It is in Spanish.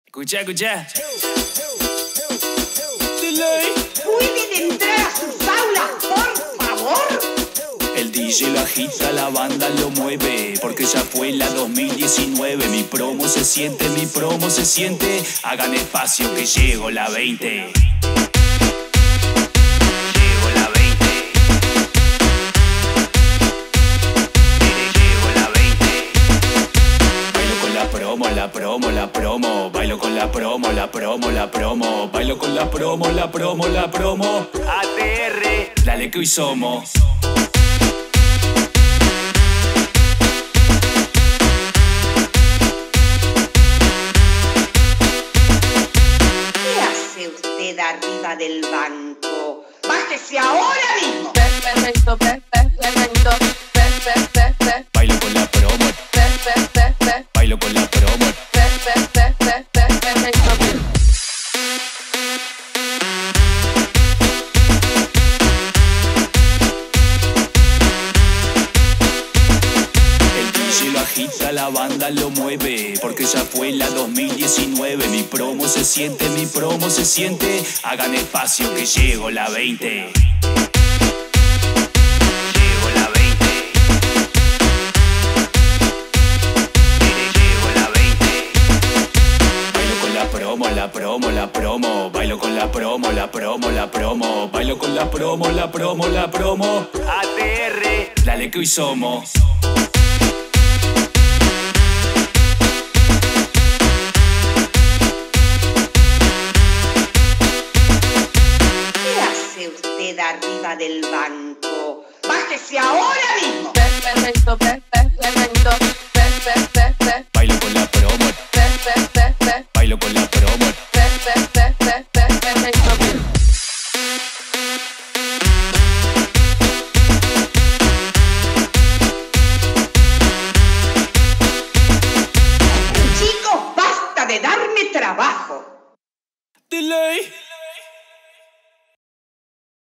Escuchá, escuchá. ¿Pueden entrar a sus aulas, por favor? El DJ lo agita, la banda lo mueve, porque ya fue la 2019. Mi promo se siente, mi promo se siente. Hagan espacio que llego la 20. Llego la 20. Llego la 20. Bailo con la promo, la promo, la promo. Bailo con la promo, la promo, la promo. Bailo con la promo, la promo, la promo. ATR, dale que hoy somos. Arriba del banco. ¡Bájese ahora mismo! Perfecto, perfecto, bailo con la promo. Bailo con la promo. El DJ lo agita, la banda lo mueve, porque ya fue la 2019. Mi promo se siente, mi promo se siente. Hagan espacio que llego la 20. Llego la 20. Llego la 20. Bailo con la promo, la promo, la promo. Bailo con la promo, la promo, la promo. Bailo con la promo, la promo, la promo. ATR, dale que hoy somos. Arriba del banco. ¡Bájese ahora mismo! Perfecto, perfecto, bailo con la promo. Bailo con la promo. Chicos, basta de darme trabajo. Delay.